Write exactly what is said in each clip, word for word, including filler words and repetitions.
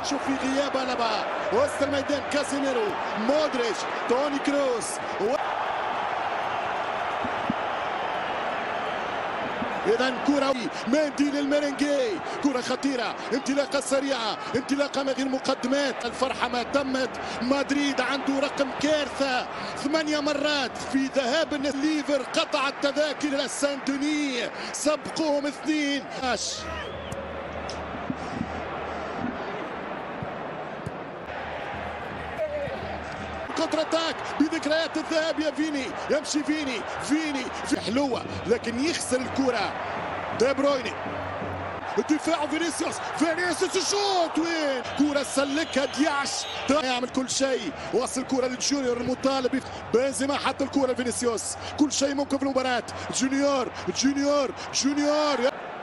شوف في غياب ألابا وسط الميدان، كاسيميرو، مودريتش، توني كروس و... إذا كرة مندي للميرينجي، كرة خطيرة، انطلاقة سريعة، انطلاقة من غير مقدمات. الفرحة ما تمت، مدريد عنده رقم كارثة ثمانية مرات في ذهاب الليفر، قطع التذاكر إلى سان دوني، سبقوهم اثنين. كونتر اتاك بذكريات الذهاب يا فيني، يمشي فيني فيني في حلوة لكن يخسر الكرة. دي برويني، الدفاع فينيسيوس، فينيسيوس الشوط وين؟ كرة سلكها دياش، يعمل كل شيء، وصل الكرة للجونيور المطالب. بنزيما حط الكرة لفينيسيوس، كل شيء ممكن في المباراة. جونيور جونيور جونيور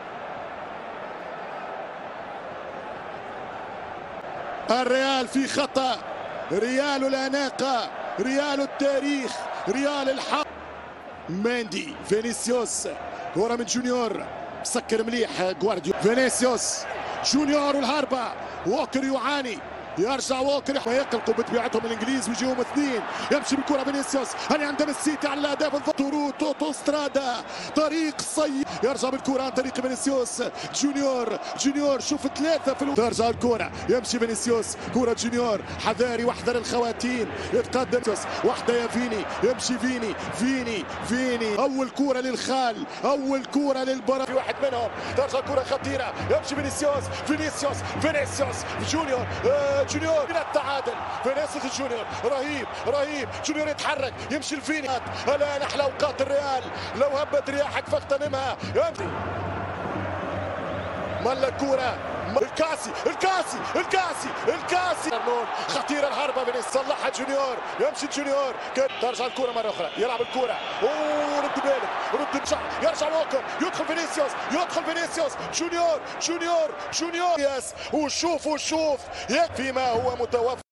الريال في خطأ، ريال الأناقة، ريال التاريخ، ريال الحق. ماندي، فينيسيوس، كرة من جونيور، مسكر مليح جوارديولا. فينيسيوس، جونيور والهربة، ووكر يعاني، يرجع ووكر، ما يقلقوا بطبيعتهم الانجليز ويجيهم اثنين. يمشي بالكره فينيسيوس، هل عندما السيتي على الاهداف الضغط. اوتوسترادا، طريق صي، يرجع بالكره عن طريق فينيسيوس. جونيور جونيور شوف ثلاثه في الو... ترجع الكره، يمشي فينيسيوس، كره جونيور، حذاري واحذر الخواتيم، يتقدم واحده يا فيني، يمشي فيني فيني فيني، اول كره للخال، اول كره للبرا، في واحد منهم، ترجع كره خطيره، يمشي فينيسيوس فينيسيوس فينيسيوس جونيور آه جونيور من التعادل. فينيسيوس جونيور رهيب رهيب، جونيور يتحرك، يمشي الفيني. الان احلى اوقات الريال، لو هبت رياحك فاغتنمها. يمشي ملا الكوره، الكاسي الكاسي الكاسي الكاسي خطيره الهربه من صلحها جونيور، يمشي جونيور، ترجع الكوره مره اخرى، يلعب الكوره، اوه رد بالك، رد يرجع يرجع ووكر، يدخل فينيسيوس يدخل فينيسيوس جونيور جونيور جونيور يس، وشوف وشوف فيما هو متوفر.